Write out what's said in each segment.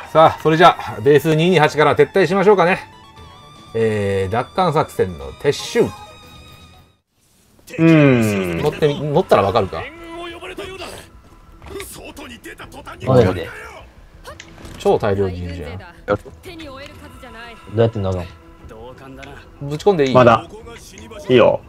さあ、それじゃあ、ベース228から撤退しましょうかね。奪還作戦の撤収。乗ったらわかるか。 マジで。 超大量人じゃん。 どうやって乗るの？ ぶち込んでいい？ まだ。いいよ。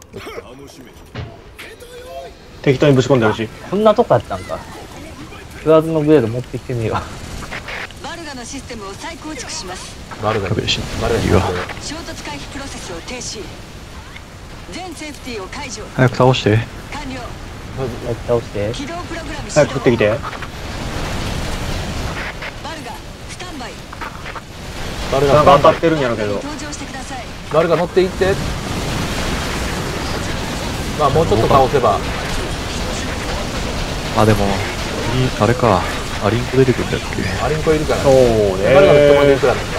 適当にぶち込んでほしい。 こんなとこやったんか。プラズのグレード持ってきてみよう。 バルガのシステムを再構築します。 バルガ衝突回避プロセスを停止。全セーフティーを解除。 早く倒して。 完了。 早く倒して。 起動プログラム早く食ってきて。 バルガスタンバイ。 バルガなんか当たってるんやろうけど。 登場してください。 バルガ乗っていって。まあもうちょっと倒せば。 あ、でもあれか、アリンコ出てくるんだっけ。 アリンコいるからそうね。 バルガの人までいくらだった？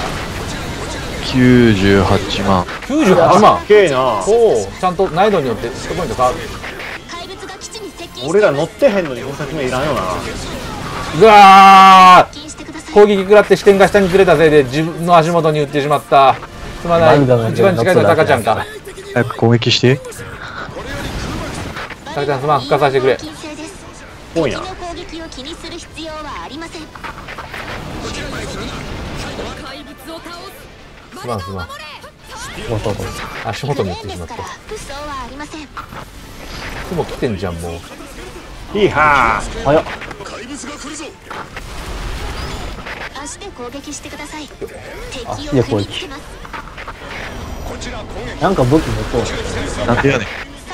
98万。 98万。 すげえな。 おお、ちゃんと難易度によってヒットポイント変わる。 俺ら乗ってへんのに5作目いらんよな。 うわー、攻撃食らって視点が下にずれたせいで自分の足元に打ってしまった。すまない。一番近いのはタカちゃんか。 早く攻撃して。 タカちゃんすまん、復活させてくれ。 ぽいな。 すまんすまん。足元に打ってしまった。雲来てんじゃんもう。 いいはー。早っ。 足で攻撃してください。 足で攻撃。なんか武器持とう。 なんでやねん。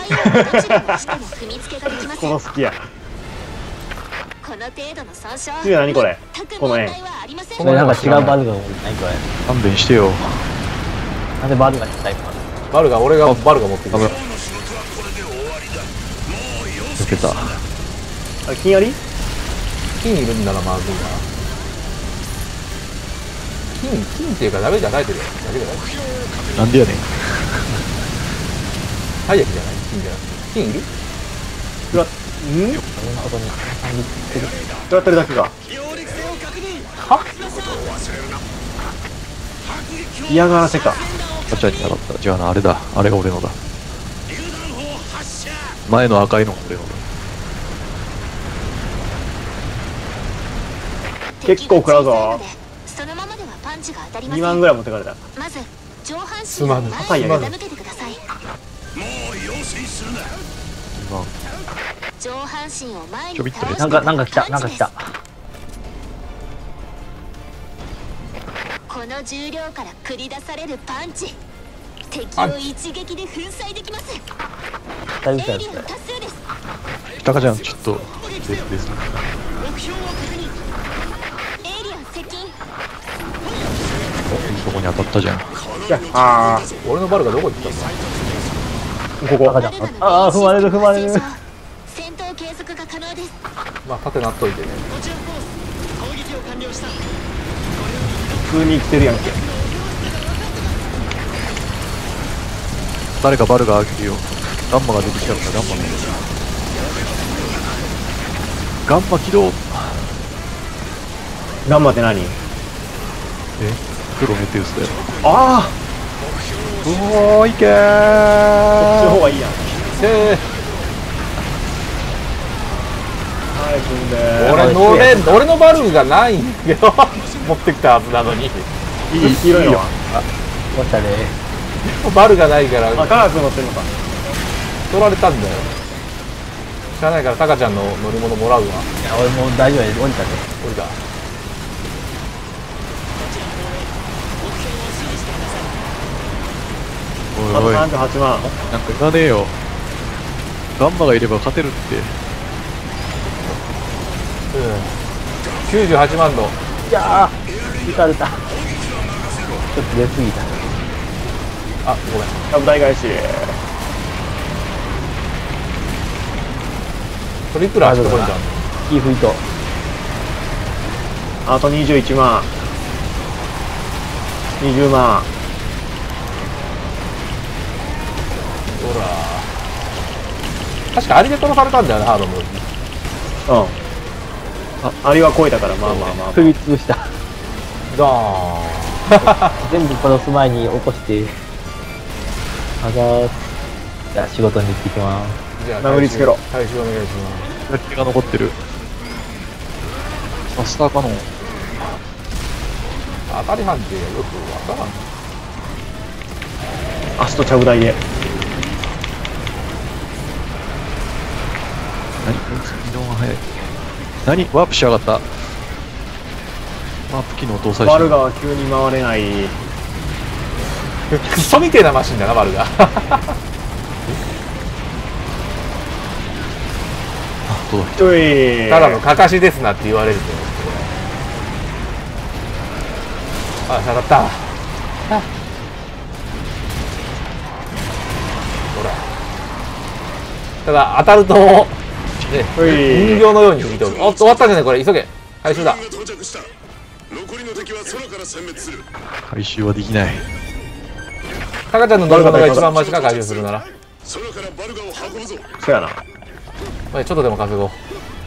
この好きや。 この程度の損傷。 次は何これ？この円。 これなんか違うバルガが多い。何これ？ 勘弁してよ。 なんでバルガにタイプなの？ バルガ、俺がバルガ持ってくる。 抜けた。 あれ金やり？ 金いるんならまずいな。金っていうかダメじゃないけど、だけじゃない。 なんでやねん。 最悪じゃない？金じゃなくて。金いる？ うわ、食らってるだけが。 は？ 嫌がらせか。 ガチャに当たった。違うな、あれだ。あれが俺のだ。前の赤いのが俺のだ。 結構食らうぞ。 そのままではパンチが当たりません。 2万ぐらい持ってかれた。 まず上半身を前に傾けてください。上半身を前に倒して。 なんか来た、なんか来た。 この重量から繰り出されるパンチ、敵を一撃で粉砕できます。エイリアン多数です。 タカちゃんちょっとです。 目標を確認。エイリアン接近。 そこに当たったじゃん。 いや、あー、俺のバルがどこ行ったんだ？ ここ。 ああ、踏まれる。 戦闘継続が可能です。 まあ縦なっといてね。 普通に生きてるやんけ。 誰かバルが開けるよ。ガンマが出てきたからガンマね。ガンマ起動。 ガンマって何？ プロメテウスだよ。 ああ。 おーいけー。 こっちの方がいいやん。はい、踏んで。 俺のバルがないんだけど持ってきたはずなのに。 いいよ。 もったね。 バルがないから。 あ、科学乗ってるのか。 取られたんだよ。知らないからタカちゃんの乗り物もらうわ。いや、 俺もう大丈夫や。降りたね。 降りた。 おいおい。 38万。 なんかいらねえよ。ガンマがいれば勝てるって。 98万の。 いやー、撃たれた。ちょっと出過ぎた。 あ、ごめん。 株大返し。 それいくらヒットポイントあるの？ キーフイト。 あと21万。20万。 ほら。確かアリで殺されたんだよね、ハードも。 うん。 アリは超えたから、まあまあまあ。 踏み潰した。 ドーン。 全部殺す前に起こして。あざーす。じゃあ仕事に行ってきます。 じゃあ殴りつけろ。 回収お願いします。 手が残ってる。マスターカノン。 当たり判定よくわからん。 アストちゃぶ台で。 移動が早い。何ワープしやがった。ワープ機能搭載バルガは急に回れない。 クソみてえなマシンだな、バルが。ただのかかしですなって言われると。あ、下がった。ほら。ただ当たると、ね、人形のように振り飛ぶ。おっと、終わったんじゃないこれ、急げ。回収だ。 回収はできない。 タカちゃんの乗ることが一番マシか、回収するなら。 そやな。 ちょっとでも稼ごう。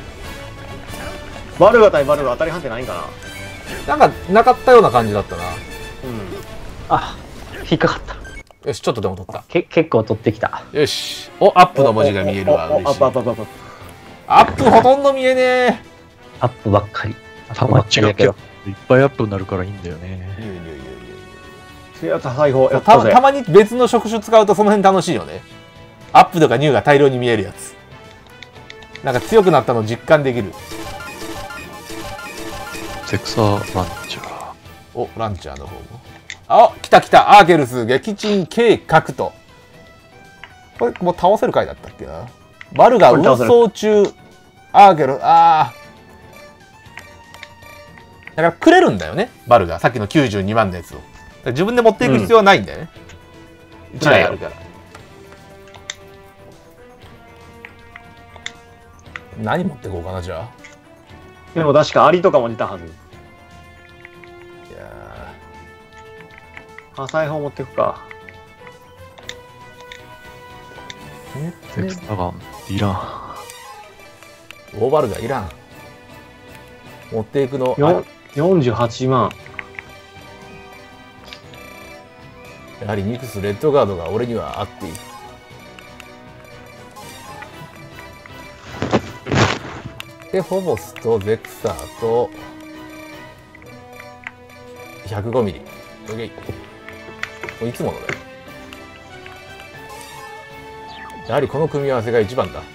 バルガ対バルガ当たり判定ないんかな。 なんかなかったような感じだったな。 あ、引っかかった。 よし、ちょっとでも取った。 結構取ってきた。 よし。お、アップの文字が見えるわ。嬉しい。 アップアップアップ。 アップほとんど見えねえ。 アップばっかり。 たまっちがいっぱいアップになるからいいんだよね。 たまに別の触手使うとその辺楽しいよね。アップとかニューが大量に見えるやつ。なんか強くなったの実感できる。 セクサーランチャー。 お、ランチャーの方も。あ、来た来た。アーケルス撃沈計画と。これもう倒せる回だったっけな。バルが運送中。アーケル、だからくれるんだよね、バルが。さっきの92万のやつを。自分で持っていく必要はないんだよね。1台あるから。何持ってこうかな、じゃあ。 でも確かアリとかも出たはず。いやー。火災砲持ってくか。 セクサーガン、いらん。 オーバルがいらん。持っていくの。 48万。 やはりニクスレッドガードが俺には合っている。で、フォボスとゼクサーと105ミリ。オッケー。いつものだよ。やはりこの組み合わせが一番だ。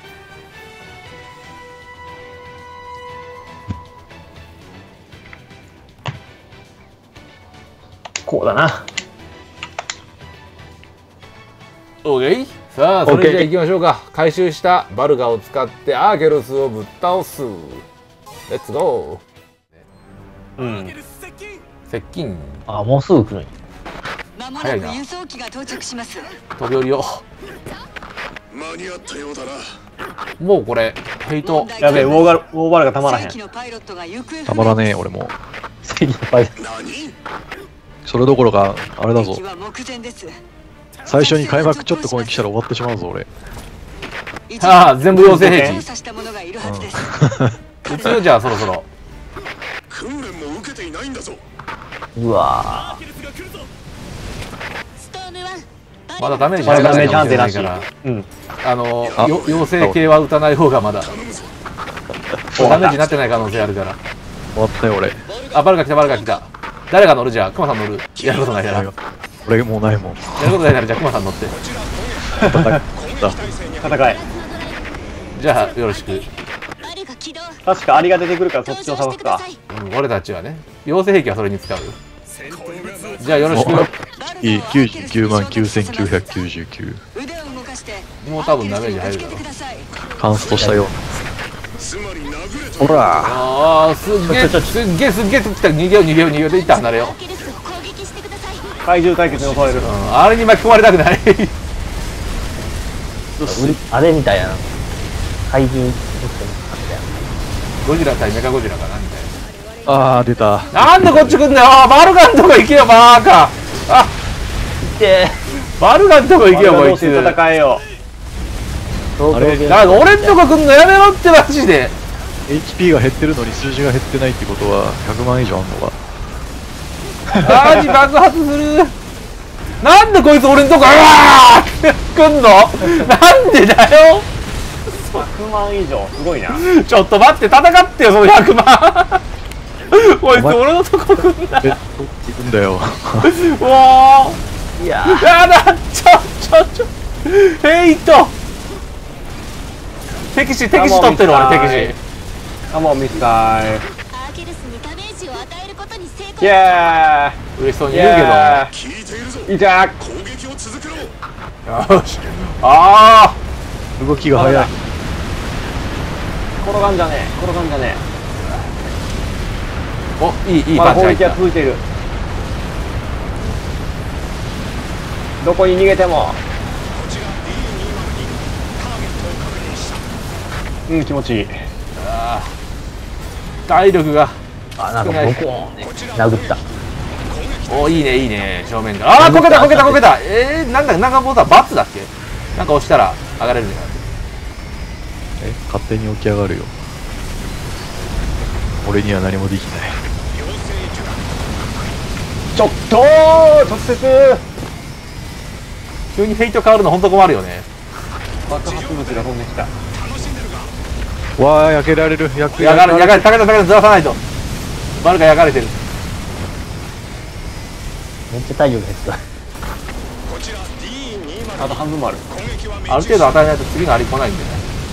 こうだな。 オッケー。さあ、それじゃあ行きましょうか。回収したバルガを使ってアーケロスをぶっ倒す。レッツゴー。接近。 あ、もうすぐ来るんや。 まもなく輸送機が到着します。 飛び降りよう。 間に合ったようだな。 もうこれヘイト。 やべえ、ウォーバルがたまらへん。 たまらねえ、俺も。 正義のパイロット。 それどころかあれだぞ。最初に開幕ちょっと攻撃したら終わってしまうぞ俺。 ああ、全部妖精兵器。撃つよ、じゃあそろそろ。 訓練も受けていないんだぞ。 うわまだダメージ入らないかもしれないから、妖精系は撃たない方がまだダメージになってない可能性あるから。 終わったよ俺。 あ、バルが来た、バルが来た。誰が乗る？じゃあクマさん乗る。やることないなら。 俺もうないもん。 やることないならじゃあクマさん乗って。 戦え。 じゃあよろしく。 確かアリが出てくるからそっちを探すか。 俺たちはね、妖精兵器はそれに使う。じゃあよろしく。 いい、99万9999。 もう多分ダメージ入るだろう。 カンストしたよ。ほらああ、すっげえ来た。逃げようでいった離れよう。 怪獣対決に襲われる。 あれに巻き込まれたくない。 あれみたいな怪獣ゴジラ対メカゴジラかなみたいな。ああ、出た。 なんでこっち来んだよ。バルガンとこ行けよ、バーカ。あ、 いてバルガンとこ行けよ、こいつ。 戦えよ。 あれ、 俺んとこ来んのやめろってマジで。 HP が減ってるのに数字が減ってないってことは100万以上あんのか。 マジ爆発する。なんでこいつ俺んとこうわーって来んの。なんでだよ。 100万以上すごいな。 ちょっと待って戦ってよその100万。こいつ俺のとこ来んな。 行くんだよ。 うわー、 いややだ。ヘイト。敵視取ってる俺敵視。 カモンミスタイ。 アーケルスにダメージを与えることに成功。 イエ嬉しそうーイ。 に言うけど。 いたー。 よし。あ動きが速い。 転がんじゃねえ。転がんじゃねー。お、いいえ。まだ攻撃パンチ入った。 は続いている。どこに逃げても。うん、気持ちいい。 体力が。 あ、なんかボコーンね殴った。 お、いいねいいね正面から。ああ、こけた。なんかボタンバツだっけ。なんか押したら上がれるんだよ。 勝手に起き上がるよ。俺には何もできない。 ちょっとー直接急にフェイト変わるの本当困るよね。 爆発物が飛んできた。 わあ、焼けられる。焼やがれ高田ずらさないと。バルカ焼かれてる。 めっちゃ体力減った。 あと半分もある。 ある程度与えないと次のアリ来ないんでね。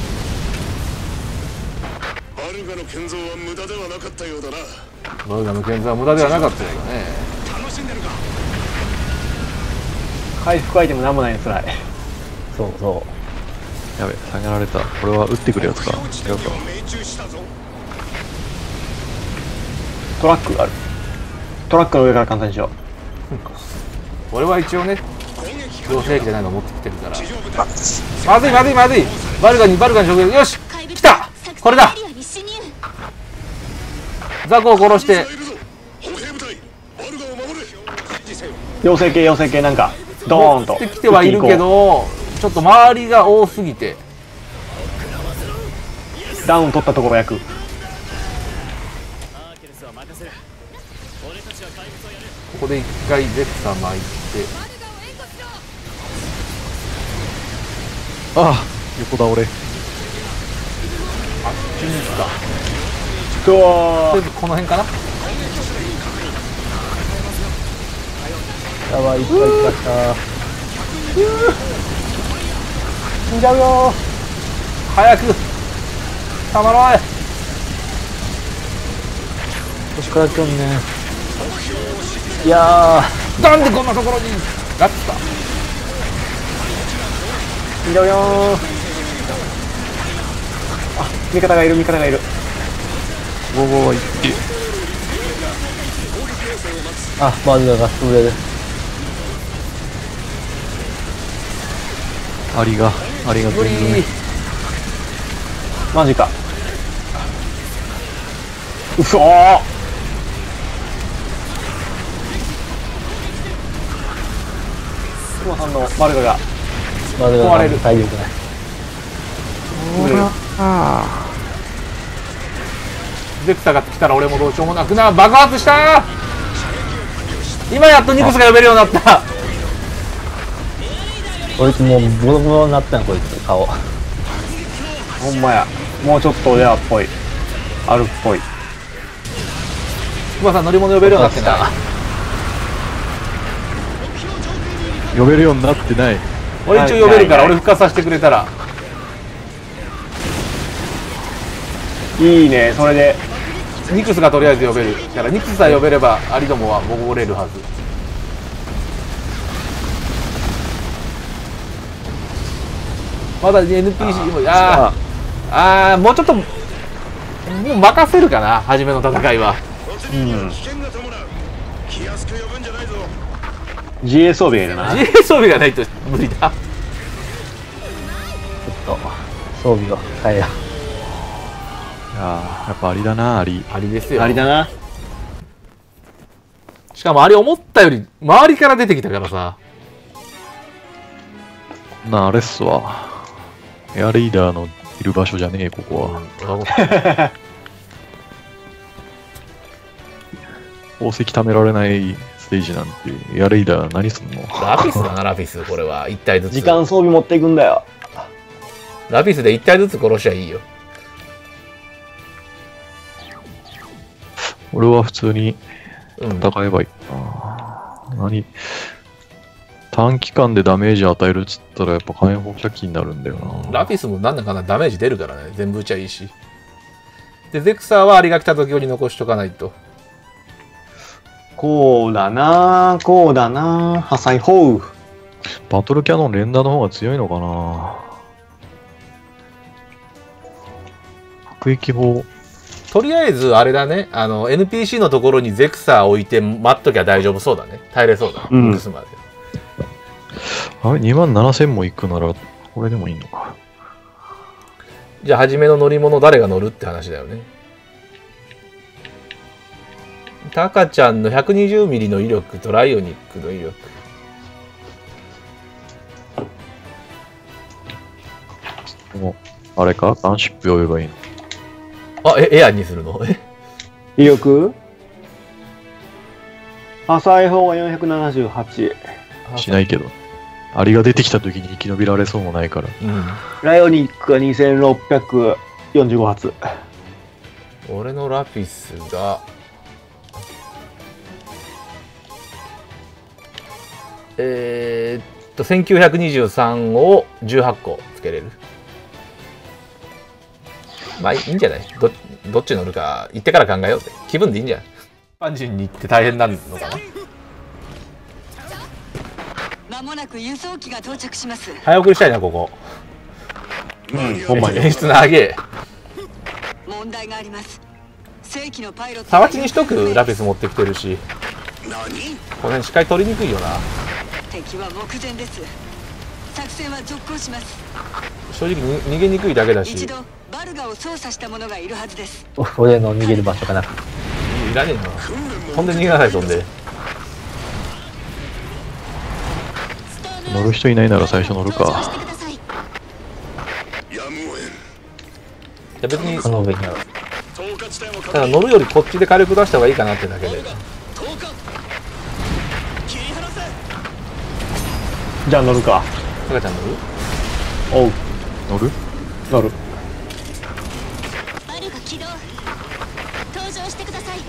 バルガの建造は無駄ではなかったようだな。 バルカの建造は無駄ではなかったよね。 回復アイテムなんもないのつらい。 そうそやべ、下げられた。これは撃ってくるやつか。違うか。 トラックがある。トラックの上から簡単にしよう。 俺は一応ね造成機じゃないの持ってきてるから。まずいバルカに食料。よし来た。これだ。ザコを殺して妖精系なんかドーンと持ってきてはいるけど、ちょっと周りが多すぎて。 ダウン取ったところ焼く。 ここで一回ゼクサ巻いて。 ああ、横倒れ。 あっちに行った。 うわとりあえずこの辺かな。 う。やばい、いっぱい来ました。 死んじゃうよ早くたまらない。 腰から来んね。いやなんでこんなところにガッツだ。 死んじゃうよあ、味方がいる。 おお、いって。 ー、あ、バルガが潰れる。 アリが無理全然。 マジか。うそー。クマさんのバルガがバルガ壊れるが体力ない。 ゼクサが来たら俺もどうしようもなくな。爆発した。今やっとニクスが呼べるようになった。 こいつもうボロボロになったんこいつ顔。 ほんまや。もうちょっとレアっぽい。あるっぽい。 クマさん乗り物呼べるようになってない。 呼べるようになってない。 俺一応呼べるから俺復活させてくれたら。 いいね。それでニクスがとりあえず呼べるだから、ニクスさえ呼べればアリどもは潜れるはず。まだ NPC ももうちょっともう任せるかな、初めの戦いは。 自衛装備がいるな。 自衛装備がないと無理だ。 ちょっと装備を変えよやっぱアリだな、アリ。 アリですよ。 ありだな。 しかもあれ思ったより周りから出てきたからさ。 あれっすわ。エアリーダーのいる場所じゃねえ、ここは。 宝石貯められないステージなんて、やれいだ、何すんの？ ラピスだな、ラピス。これは1体ずつ。 時間装備持っていくんだよ。 ラピスで1体ずつ殺しゃいいよ。 俺は普通に戦えばいいな。何短期間でダメージ与えるっつったらやっぱ火炎放射器になるんだよな。 ラピスもなんだかんだダメージ出るからね。全部打ちゃいいし。で、ゼクサーはアリが来た時用に残しとかないと。 こうだなこうだな破砕砲。 バトルキャノン連打の方が強いのかな。迫撃砲。 とりあえずあれだね、NPC のところにゼクサー置いて待っときゃ大丈夫そうだね。耐えれそうだ。 うん崩すまで。 あれ ?27,000 も行くならこれでもいいのか。 じゃあ初めの乗り物誰が乗るって話だよね。タカちゃんの 120mm の威力とライオニックの威力。 もうあれかガンシップ呼べばいいの。 あ、エアにするの？ 威力破砕砲が478。 しないけど。アリが出てきた時に生き延びられそうもないから。 うん。 ライオニックが2645発。 俺のラピスが1923を18個つけれる。まあいいんじゃない？どっち乗るか行ってから考えようぜ。気分でいいんじゃん。一般人に行って大変なのかな。 間もなく輸送機が到着します。 早送りしたいなここ。 ほんまに演出長え。 問題があります。正規のパイロットさわちにしとく。ラピス持ってきてるし。 何？ この辺視界取りにくいよな。 敵は目前です。作戦は続行します。 正直に逃げにくいだけだし。 一度バルガを操作した者がいるはずです。 俺の逃げる場所がなくて。 いらねえな。飛んで逃げなさい。飛んで。 乗る人いないなら最初乗るか。 やむをいや別にこの上にある。 ただ乗るよりこっちで火力出した方がいいかなってだけで。 じゃあ乗るか。 タカちゃん乗る？ おう。 乗る？ 乗る。 バルが起動。登場してください。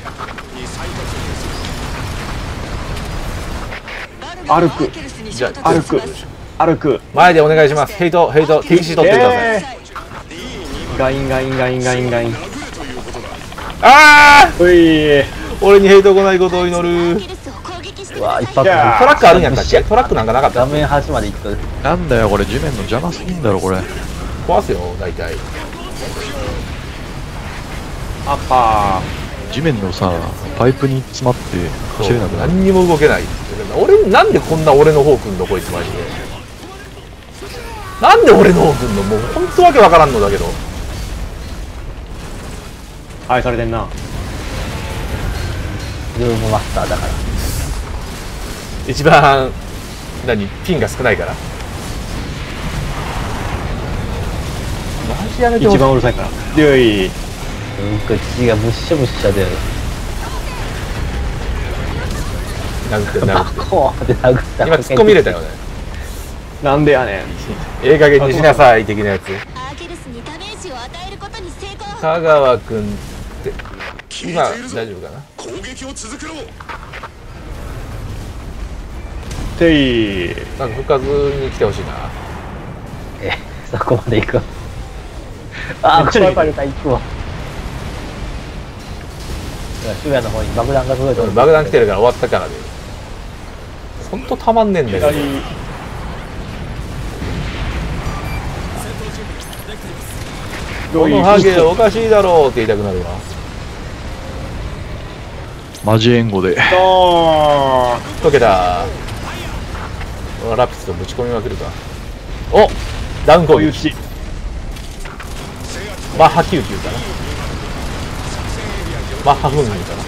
歩く。 じゃあ歩く。歩く。 前でお願いします。ヘイト TC 取ってください。 ガインガインガインガインガイン。 ああ！ うい。 俺にヘイト来ないことを祈る。 うわ一発いやトラックあるんやったっけ？トラックなんかなかった画。面端まで行っとる。 なんだよこれ地面の邪魔すぎんだろこれ。 壊すよ大体。 アッパ地面のさパイプに詰まって走れなくなる。 何にも動けない。俺なんでこんな俺の方来んのこいつマジで。なんで俺の方来んの？もう本当わけわからんのだけど。 ー。愛されてんな。 ルームマスターだから。 一番ピンが少ないから。マジやめてほしい。 一番うるさいから。よい。 口がむっしゃむっしゃで。 殴ってる殴ってる。 こうって殴った。 今突っ込み入れたよね。 なんでやねん。 ええ加減にしなさい的なやつ。 アーケルスにダメージを与えることに成功。 香川くんって今大丈夫かな。 攻撃を続けろ。 てい。 なんか復活に来てほしいな。 そこまで行く。ああ、これバレた、行くわ。シュウヤの方に爆弾が届いてる。 爆弾来てるから終わったからで。ほんとたまんねえんだけど。このハゲおかしいだろうって言いたくなるわ。 マジ援護で。 溶けた。ラピスとぶち込みまくるか。おダウン攻撃。マッハ99かな。マッハフンか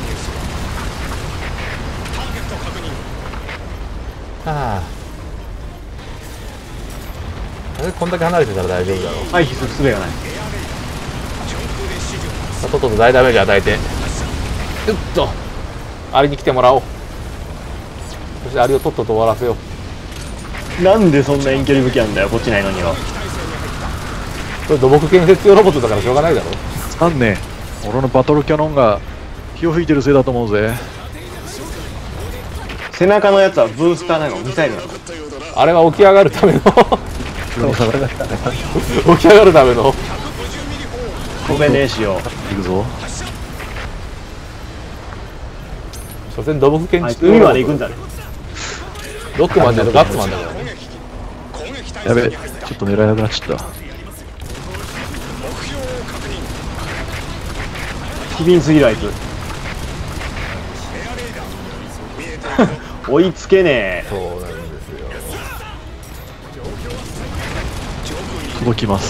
な。はあ。あれこんだけ離れてたら大丈夫だろう。 回避する術がない。 さあとっとと大ダメージ与えて。うっと。 アリに来てもらおう。そしてアリをとっとと終わらせよう。 なんでそんな遠距離武器なんだよ、こっちないのには。 これ土木建設用ロボットだからしょうがないだろ。 つかんねえ。俺のバトルキャノンが火を吹いてるせいだと思うぜ。 背中のやつはブースターなのミサイルなの。 あれは起き上がるための起き上がるための。 ごめんねしよ行くぞ。 所詮土木建う。あいつ築用海ロボット。 まで行くんだね。 ロックマンじゃガッツマンだからね。 やべ、ちょっと狙えなくなっちゃった。 機敏すぎるあいつ。追いつけねえ。 そうなんですよ。 届きます。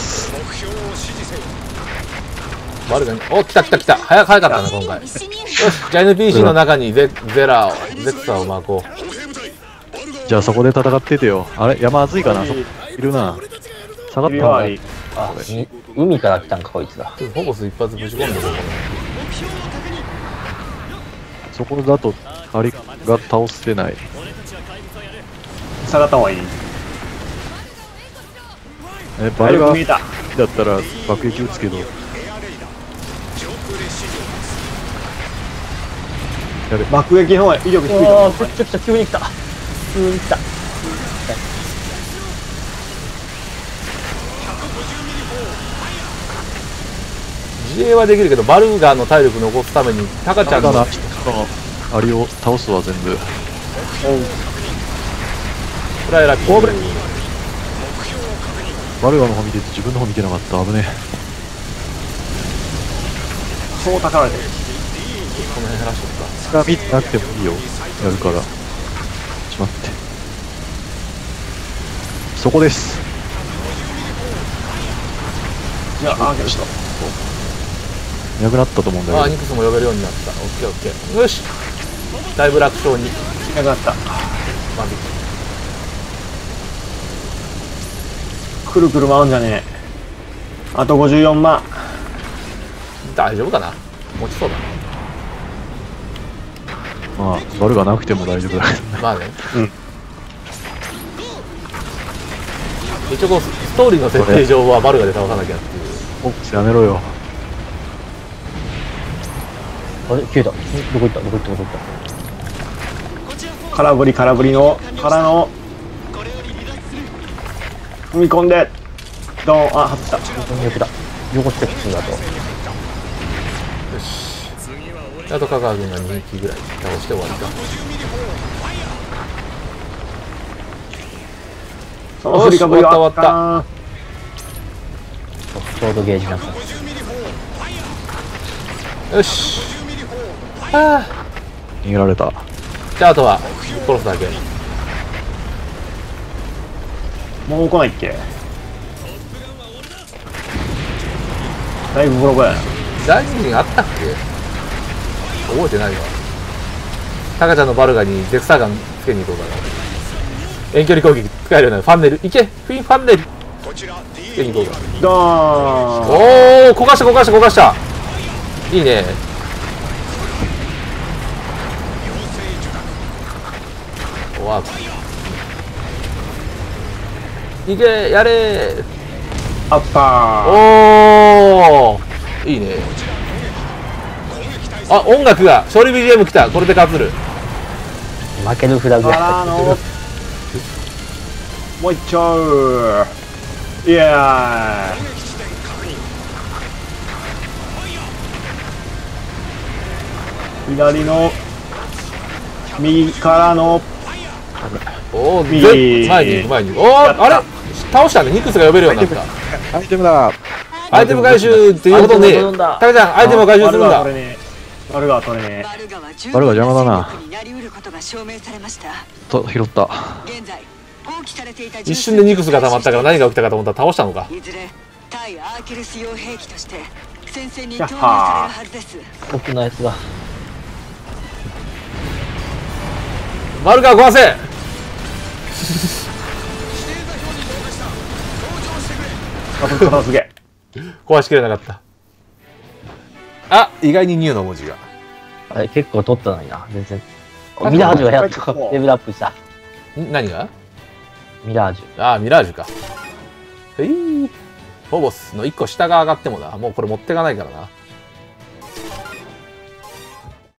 バルガに、お、来た来た来た。早かったね、今回。よし、じゃあ NPC の中にゼラを、ゼクサを巻こう。 じゃあそこで戦っててよ。あれ山熱いかな。いるな。下がった方がいい。 あ、海から来たんかこいつだ。 ほぼ一発ぶち込んでるよ。 そこだとアリが倒せない。 下がった方がいい。 バルが見えた。 だったら爆撃撃つけど。やべ、 爆撃の方が威力低いと思う。 ああ、来た来た、急に来た。急に来た。 自衛はできるけど、バルガーの体力残すために、タカちゃんのアリを倒すわ全部。 フライラッキー。 バルガーの方見てて自分の方見てなかった。危ねえ。 そうたかられてる。 この辺減らしとくか。 スカ見てなくてもいいよ。やるから。ちょっと待って。そこです。 じゃあ、あ、ちょっいなくなったと思うんだけど。 あ、ニクスも呼べるようになった。オッケーオッケー。よし。だいぶ楽勝に。 となくなった。 まずくるくる回んじゃねえ。あと54万。 大丈夫かな。持ちそうだな。 まあ、バルがなくても大丈夫だけどね。 まあね。 うん。 一応こうストーリーの設定上はバルガで倒さなきゃっていう。 フォックスやめろよ。 あれ消えた。どこ行ったどこ行ったどこ行った。 空振り空振りのからの踏み込んでドン。あ、外した。 横だ。横ステップするだと。 よし。あと香川君が2匹ぐらい倒して終わりか。 その振りかぶりは終わった終わっちょうどゲージなくなった。 よし。はあ。 逃げられた。 じゃああとは殺すだけ。 もう来ないっけ。だいぶボロボロやな。 大臣あったっけ。覚えてないわ。タカちゃんのバルガにゼクサーガンつけに行こうかな。遠距離攻撃使えるようなファンネルいけ。フィンファンネルつけに行こうか。 ドーン。 おお、焦がした焦がした焦がした。いいね。わいけやれアッパー。 おおいいね。あ、音楽が勝利 BGM 来た。これで勝つる。 負けるフラグからのもう一丁。いやー、左の右からのおお、 右前に行く前に行く。おお、あれ倒したね。ニクスが呼べるようになった。 アイテムだ。 アイテム回収っていうことね。タカちゃん、アイテムを回収するんだ。 バルガは取れねえ。 バルガ邪魔だな。と拾った。 一瞬でニクスが溜まったから何が起きたかと思ったら倒したのか。 いずれ対アーケルス用兵器として戦線に投入されるはずです。 奥のやつだ。 バルガ壊せ。 片付け。 壊しきれなかった。あ、意外にニューの文字が。 あれ結構取ったのにな、全然。ミラージュがやっとレベルアップした。 何が？ ミラージュ。 ああ、ミラージュか。フォーボスの1個下が上がってもだ。もうこれ持ってかないからな。